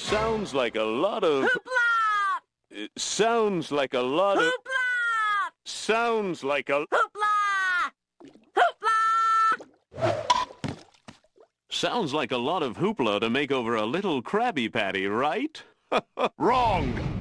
Sounds like a lot of... HOOPLA! Sounds like a lot of... HOOPLA! Sounds like a... HOOPLA! HOOPLA! Sounds like a lot of hoopla to make over a little Krabby Patty, right? Wrong!